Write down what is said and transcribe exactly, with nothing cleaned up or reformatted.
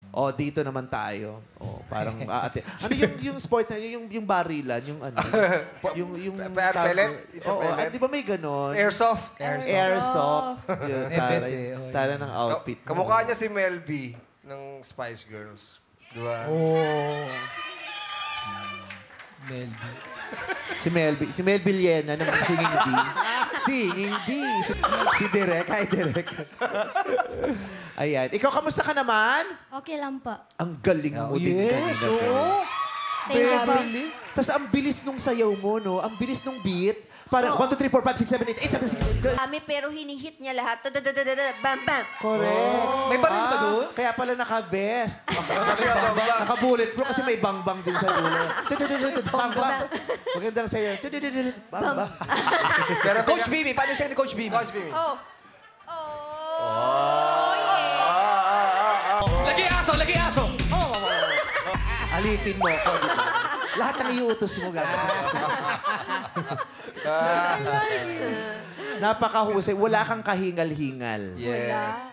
O, dito naman tayo. O, parang aate. Ano yung, yung sport na, yung, yung barilan, yung ano? yung, yung... Pe- pellet? It's a Oo, pellet? di ba may ganon? Airsoft. Airsoft. Airsoft. Yun, tara, tara ng outfit. Ka- Kamukha niya si Mel B ng Spice Girls. Di ba? Oh. Mel B. Si Melby. Si Melby Liena ng Singing Bee. Singing Bee. Si, si Direk. Hi, Direk. Ayan. Ikaw, kamusta ka naman? Okay lang po. Ang galing mo Oh, din yes, kanina. oo. Thank you po. Tapos ang bilis nung sayaw mo, no? Ang bilis nung beat. Parang one, two, three, four, five, six, seven, eight, eight, seven, six, seven, Kami pero hinihit niya lahat. Tadadadadada, bam, bam. correct. May baril ba Ah, doon? Kaya pala naka-vest. Naka-bulletproof kasi may bang-bang din sa dulo. Bang-bang. Magandang sayaw. Bang-bang. Pero Coach Vimi, paano siya ni Coach Vimi? Coach Vimi. Oh. Oh, yeah. Lagi aso, lagi aso! Alipin mo ako. Diba? Lahat ng iutos mo gagawin. Napakahusay. Wala kang kahingal-hingal. Yes.